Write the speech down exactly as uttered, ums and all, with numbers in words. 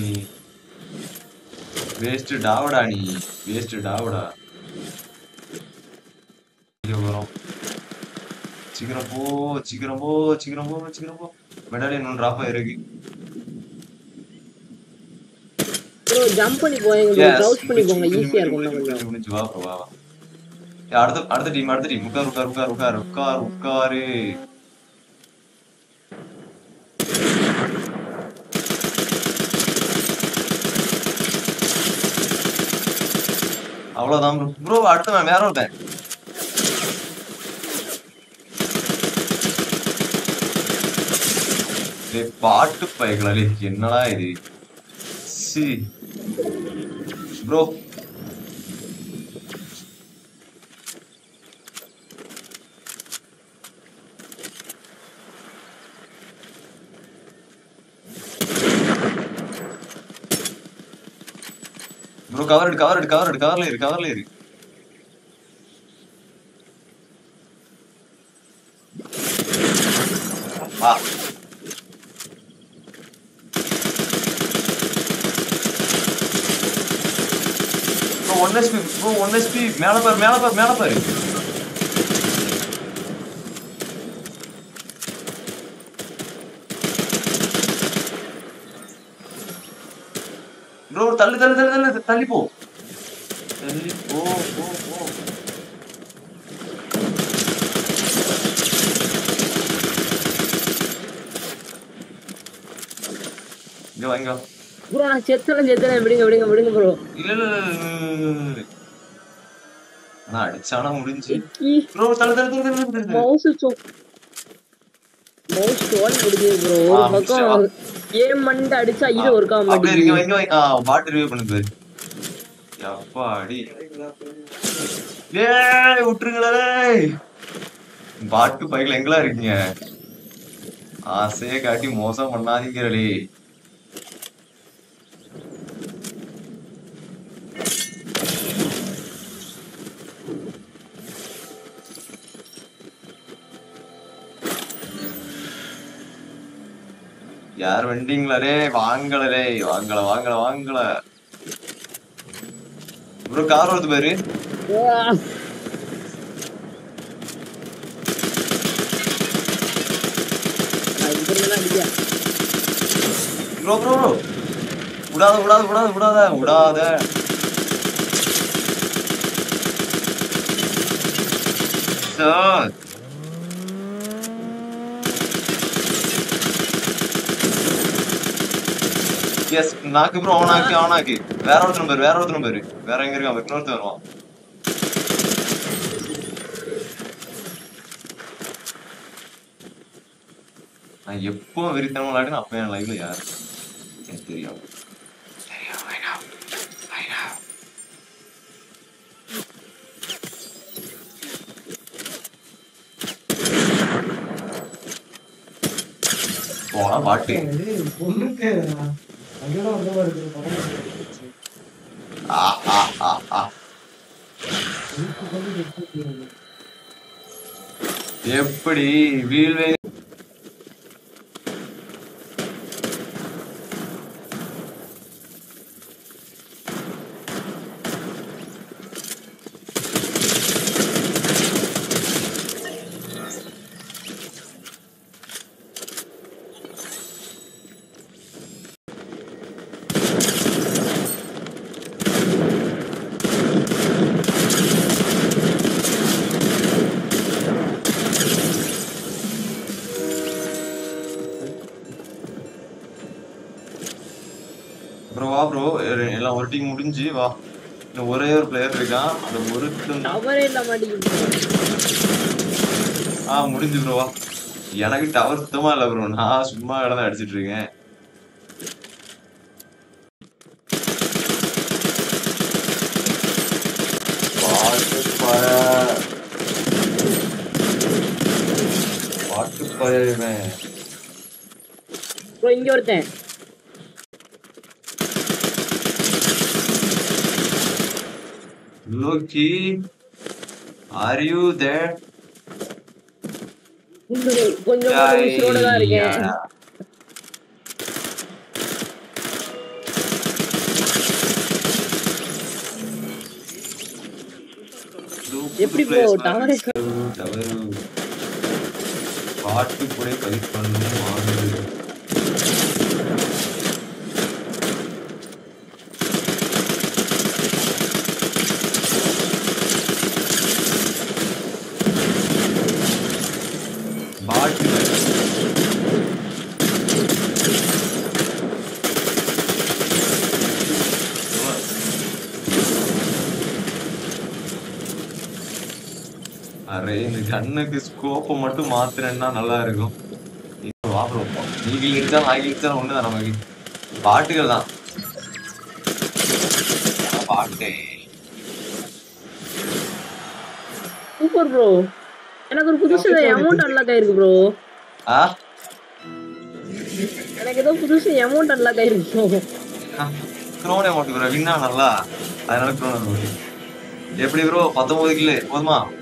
நீ வேஸ்ட் டாவடா நீ வேஸ்ட் டாவடா வரும் சீக்கிரம் போ சீக்கிரம் போ சீக்கிரம் போ சீக்கிரம் போ மெடாலியன் ஒன்று டிராப் ஆயிருக்கு ப்ரோ ஜம்ப் பண்ணி போங்க ப்ரோ க்ரவுச் பண்ணி போங்க ஈஸியா இருக்கும் கொஞ்சம் முடிஞ்சு வா வா வா அடுத்த அடுத்த டீம் அடுத்த டீம் உட்கார் உட்கார் உட்கார் உட்கார் உட்கார் உட்காரு அவ்வளவுதான் ப்ரோ அடுத்த வேற ஒருத்தன் பாட்டு பைக்கலாலே என்னடா இது சி ப்ரோ ப்ரோ கவர் எடு கவர் எடு கவர் எடு கவர்ல இரு கவர்ல இரு வா one H P bro one H P மேல பாரு மேல பாரு மேல பாரு bro தள்ளி தள்ளி தள்ளி தள்ளி தள்ளி போ தள்ளி போ போ போ இங்க வாங்க ப்ரோ நான் செத்தல செத்தல விடுங்க விடுங்க விடுங்க ப்ரோ இல்ல இல்ல நான் அடிச்சானா முடிஞ்சு ப்ரோ தள்ள தள்ள தள்ள தள்ள மவுஸ் சோ மவுஸ் டோல் முடிஞ்சு ப்ரோ ஒரு பக்கம் ஏம் மண்ட அடிச்சா இது ஒர்க் ஆக மாட்டேங்குது அப்படியே இங்க இங்க ஆ பாட் ரிவ்யூ பண்ணுது அப்பாடி டேய் விட்டுருங்களே பாட்டு பைக்ல எங்கலா இருக்கீங்க ஆசையை காட்டி மோசம் பண்ணாதீங்கடே யார் வண்டிங்களே வாங்கலே வாங்கல வாங்கல வாங்கல ப்ரோ கார் வருது பாரு ப்ரோ ப்ரோ ப்ரோ விடாத விடாத விடாத விடாத விடாத சார் எஸ் நாக்கு ப்ரோ அவனாக்கு அவனாக்கு வேற ஒருத்தரும் பேரு வேற ஒருத்தரும் பேரு வேற எங்க இருக்கான் இன்னொருத்தர் வருவான் நான் எப்போ வெறித்தனமா விளையாடுன்னு அப்ப என் லைவ்ல யாரு எனக்கு தெரியும் போனா பாட்டு எப்படி வீழ்வே ப்ரோ எல்லாம் ஒரு டீம் முடிஞ்சு வா இன்னும் ஒரே ஒரு பிளேயர் இருக்கான் அந்த ஒரு டவரே இல்ல மாட்டேங்குது ஆ முடிஞ்சு ப்ரோ வா எனக்கு டவர் சுத்தமா இல்ல ப்ரோ நான் சும்மா கடந்து அடிச்சிட்டு இருக்கேன் பாட்டு பயிர்வேன் ப்ரோ இங்க ஒருத்தன் Loki, are you there? கொஞ்சம் உயிரோட தான் இருக்கேன் எப்படி ப்ரோ டவரே டவரு பாட்டு கூட ஃபைட் பண்ணணும் ஆகுது. பாட்டு அரே இந்த கண்ணுக்கு ஸ்கோப்பை மட்டும் மாத்துறேன்னா நல்லா இருக்கும். நீ கிழிச்சா நான் கிழிச்சா ஒண்ணுதான் நமக்கு. பாட்டுகள் தான் பாட்டு. Super bro. எனக்கு ஒரு புதுசு அமௌண்ட் அன்லாக் ஆயிருக்கு ப்ரோ. ஆ எனக்கு ஏதோ புதுசு அமௌண்ட் அன்லாக் ஆயிருக்கு. க்ரோன் அமௌண்ட் ப்ரோ வின்னா நல்லா. அதனால க்ரோன் அமௌண்ட் எப்படி ப்ரோ பத்தொன்பது கிலோ போதுமா?